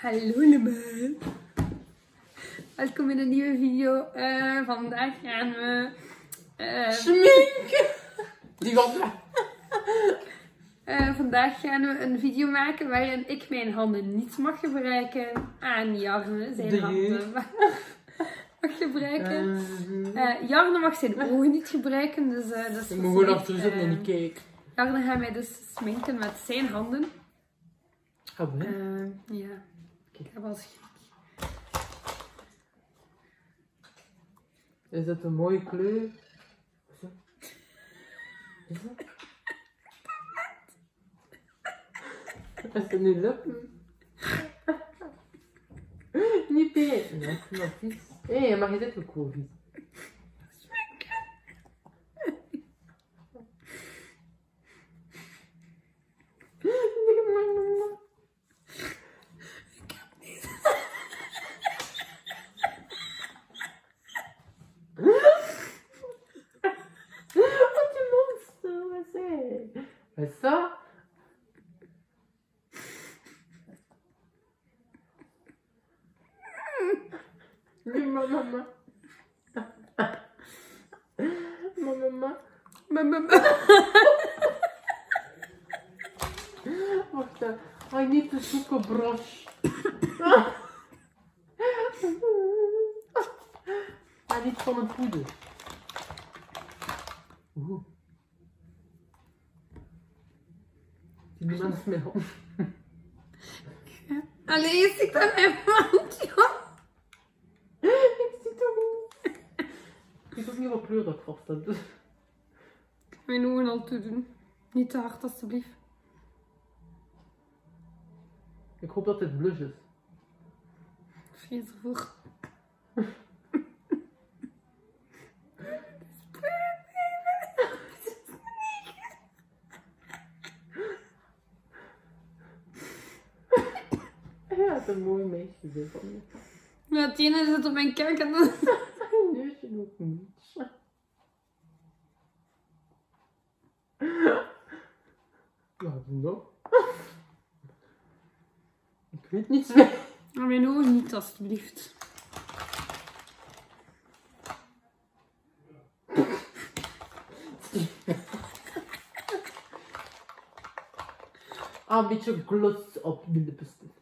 Hallo allemaal. Welkom in een nieuwe video. Vandaag gaan we... Schminken! Die was vandaag gaan we een video maken waarin ik mijn handen niet mag gebruiken. En Jarne zijn handen mag gebruiken. Jarne mag zijn ogen niet gebruiken, dus dat is... ik moet gewoon achter zitten en niet kijken. Jarne gaat mij dus sminken met zijn handen. Oh, Ja, ik heb al schrik. Is dat een mooie kleur? Is dat? Is dat nu lukken? Niet beter. Dat is nog vies. Hé, mag je dit ook gewoon vies? Wat is dat? Nee, mama. Mama. Wacht, I need to zoek a brush. Hij niet van een poeder. Oeh. Zie die mensen mee op. Allee, je ziet aan mijn mond, joh. Ik zie toch niet. Ik weet ook niet wat kleur dat ik vast heb. Ik ga mijn ogen al toedoen. Niet te hard, alstublieft. Ik hoop dat dit blush is. Vrees ervoor. Ja, het is een mooi meisje dit van je. Ja, het ene zit op mijn kaak en dan... Mijn neusje ook niet. Wat nog? Ik weet niets meer. Maar mijn ogen niet, alstublieft. Een beetje gloss op de lippenstift.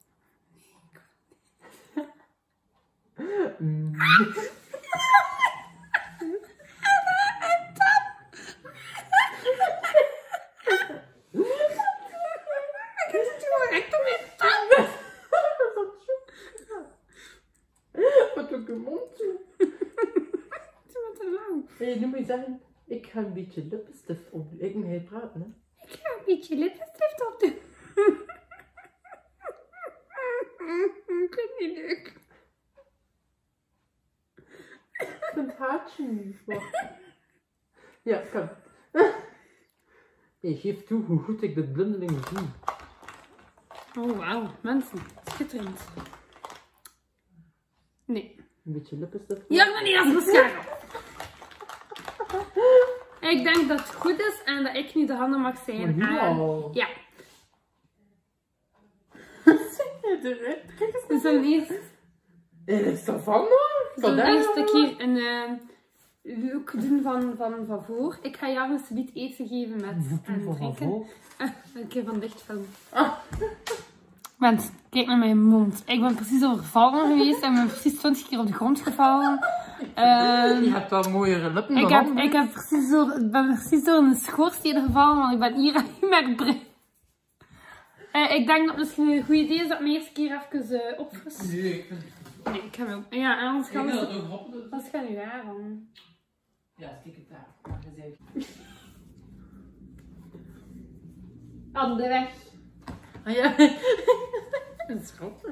Wat ook een mond toe. Hey, noem eens zeggen, ik ga een beetje lippenstift op. Ik moet niet praten, hè. Ik ga een beetje lippenstift opdoen. Ik vind het niet leuk. Ik vind het haartje niet. Wacht. Ja, kan. Hey, geef toe hoe goed ik dit blundeling zie. Oh, wauw. Mensen, schitterend. Nee. Een beetje lippenstift. Ja, maar niet als mascara. Ik denk dat het goed is en dat ik nu de handen mag zijn. Ja. Dus dan eerst... Is dat van Dan eerst een keer een look doen van voor. Ik ga jou een subiet eten geven met drinken. Een keer van dichtfilm. Mensen, kijk naar mijn mond. Ik ben precies overvallen geweest en ben precies 20 keer op de grond gevallen. Je hebt wel mooiere lippen ik ben precies door een schoorsteen gevallen, want ik ben hier met brein. Ik denk dat het misschien een goed idee is dat ik me eerst keer even opfris. Nee, ik vind het... Nee, ik ga me ook. Ja, anders gaan dat we... ook op, dus. Wat gaat nu daar dan? Ja, stik het daar. Handen weg. Ah ja. Dat is grappig.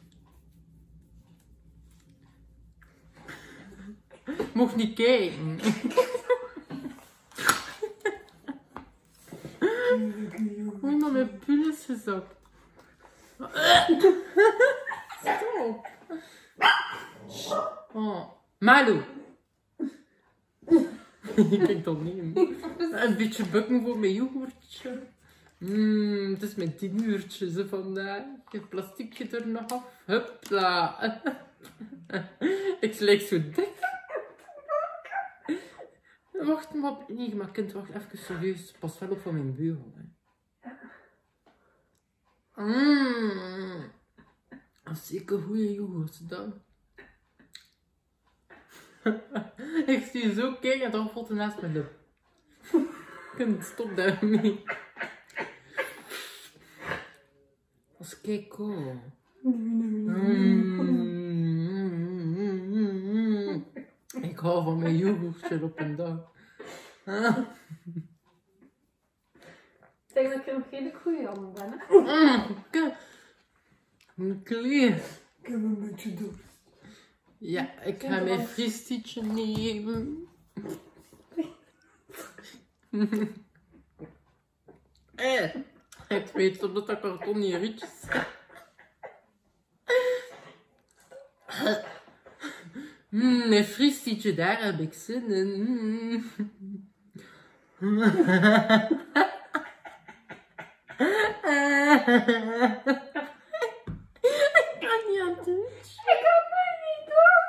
Mocht niet kijken. Hoe maar mijn pul is gezakt. Oh. Malu. Je kijkt al niet. Een beetje bukken voor mijn yoghurtje. Het is mijn 10 uurtje zo vandaag. Het plastiekje er nog af. Hupla. Ik lijk zo dik. Wacht maar. Nee, maar kind, wacht even serieus. Pas wel op van mijn beugel. Dat is zeker goede yoghurt dan. Ik zie je zo kijken en dan valt er naast mijn lip. Kind, stop daarmee. Dat is kijk cool. Ik hou van mijn yoghurtje op een dag. Ik denk dat ik er nog geen goede aan ben. Een klein. Ik heb een beetje dorst. Ja, ik ga mijn fristietje nemen. Ik weet op dat kartonnen rietjes. Mijn fristietje, daar heb ik zin in. Ik kan niet aan het doen. Ik kan mij niet doen.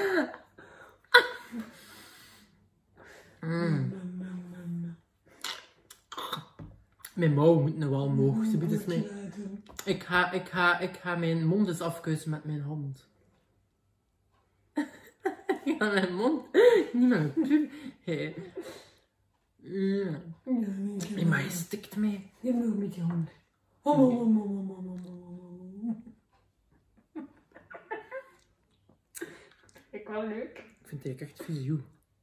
Mijn mouw moet nu wel omhoog. Ze biedt het mij. Ik ga mijn mond eens afkuisen met mijn hand. Ik ga mijn mond niet met mijn puur. Hey. Maar je stikt mij. Je hebt nog met je hand. Ik wel leuk. Ik vind het echt vies, joh.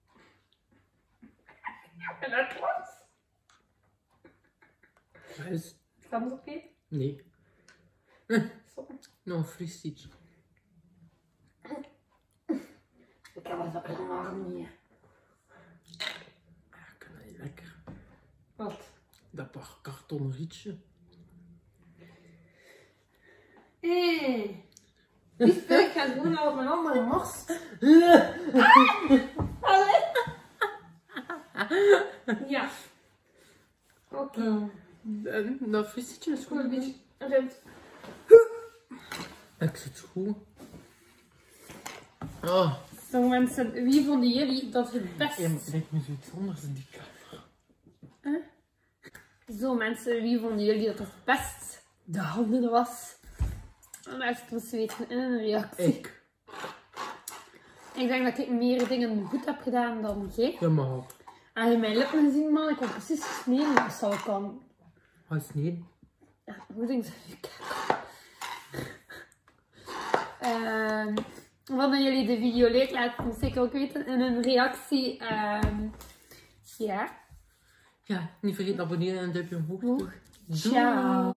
En dat was. Wat is? Kan op je? Nee. Nog een fristietje. Ik heb het enorm niet. Ah, ik kan dat niet lekker. Wat? Dat kartonnen rietje. Die speel gaat doen op mijn andere morst. Ja. Oké. En dat fristietje is goed. Een beetje rent. Ik zit goed. Oh. Zo mensen, wie vonden jullie dat het best... Ja, maar ik denk nu zoiets anders in die camera. Zo mensen, wie vonden jullie dat het best de handen was? Laat het ons weten in een reactie. Ik. Ik denk dat ik meer dingen goed heb gedaan dan jij. Ja, maar. Als je mijn lippen gezien, man, ik heb precies gesneden. Dat zal ik kan. Wat is niet? Hoe denk je dat? Vonden jullie de video leuk? Laat het ons zeker ook weten in een reactie. Ja. Ja, niet vergeten abonneren en een duimpje omhoog. Ciao.